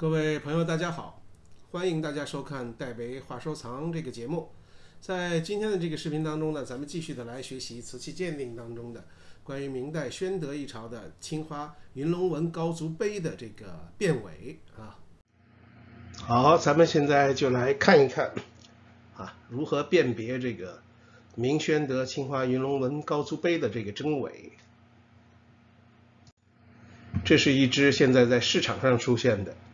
各位朋友，大家好，欢迎大家收看戴维话收藏这个节目。在今天的这个视频当中呢，咱们继续的来学习瓷器鉴定当中的关于明代宣德一朝的青花云龙纹高足杯的这个辨伪啊。好，咱们现在就来看一看如何辨别这个明宣德青花云龙纹高足杯的这个真伪。这是一只现在在市场上出现的，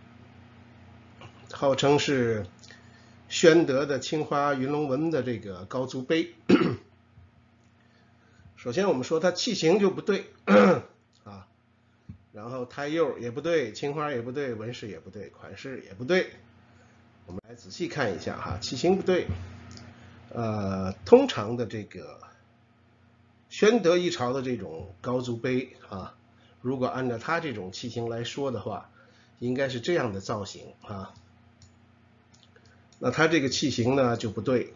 号称是宣德的青花云龙纹的这个高足杯。首先我们说它器型就不对然后胎釉也不对，青花也不对，纹饰也不对，款式也不对。我们来仔细看一下器型不对。通常的这个宣德一朝的这种高足杯如果按照它这种器型来说的话，应该是这样的造型那它这个器型呢就不对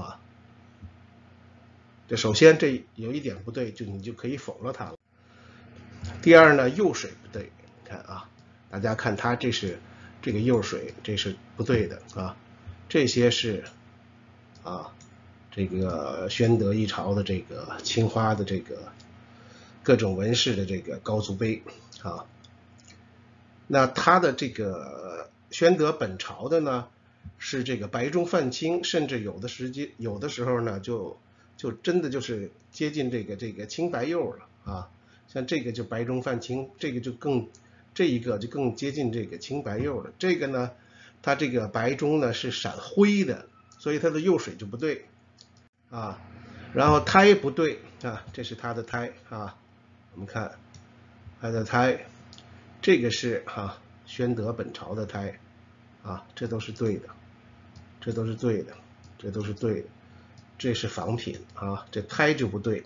这首先这有一点不对，你就可以否了它了。第二呢，釉水不对，你看大家看它这是这个釉水，这是不对的这些是这个宣德一朝的这个青花的这个各种纹饰的这个高足杯那它的这个宣德本朝的呢是这个白中泛青，甚至有的时候呢就真的就是接近这个青白釉了像这个就白中泛青，这一个就更接近这个青白釉了。这个呢它这个白中呢是闪灰的，所以它的釉水就不对然后胎不对这是它的胎我们看它的胎，这个是宣德本朝的胎这都是对的，这都是对的，这都是对的，这是仿品这胎就不对。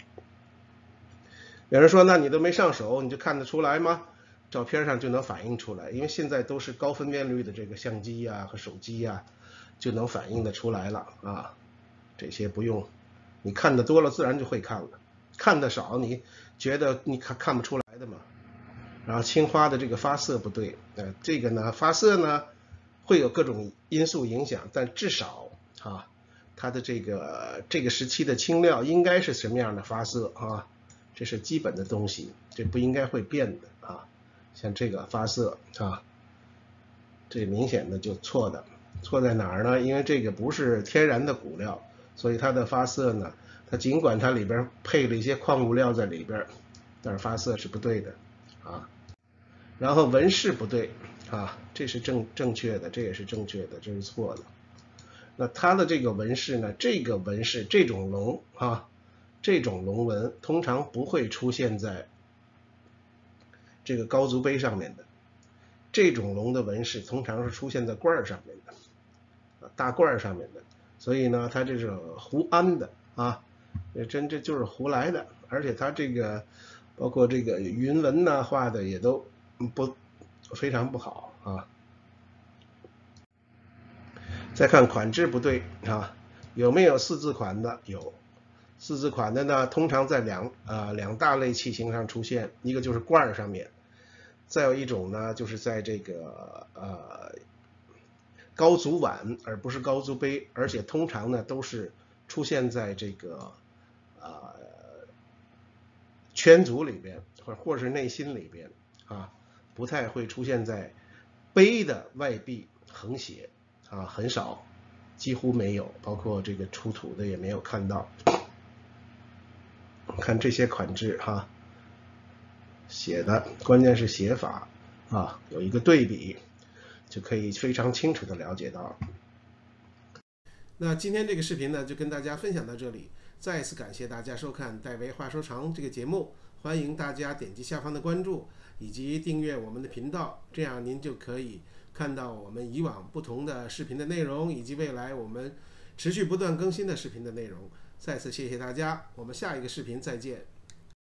有人说那你都没上手你就看得出来吗？照片上就能反映出来，因为现在都是高分辨率的这个相机和手机就能反映得出来了这些不用，你看得多了自然就会看了，看得少你觉得你看不出来的嘛。然后青花的这个发色不对，这个呢发色呢会有各种因素影响，但至少它的这个时期的青料应该是什么样的发色这是基本的东西，这不应该会变的像这个发色这明显的就错的，错在哪儿呢？因为这个不是天然的骨料，所以它的发色呢，它尽管它里边配了一些矿物料在里边，但是发色是不对的然后纹饰不对这是正确的，这也是正确的，这是错的。那它的这个纹饰呢，这个纹饰这种龙这种龙纹通常不会出现在这个高足杯上面的，这种龙的纹饰通常是出现在罐上面的大罐上面的，所以呢它这是胡安的这就是胡来的，而且它这个包括这个云纹画的也都非常不好再看款制不对有没有四字款的？有。四字款的呢通常在两大类器型上出现，一个就是罐上面，再有一种呢就是在这个高足碗而不是高足杯，而且通常呢都是出现在这个圈足里边或是内心里边不太会出现在杯的外壁横斜很少，几乎没有，包括这个出土的也没有看到。看这些款制写的，关键是写法有一个对比就可以非常清楚的了解到。那今天这个视频呢就跟大家分享到这里，再一次感谢大家收看戴维话收藏这个节目，欢迎大家点击下方的关注以及订阅我们的频道，这样您就可以看到我们以往不同的视频的内容，以及未来我们持续不断更新的视频的内容。再次谢谢大家，我们下一个视频再见。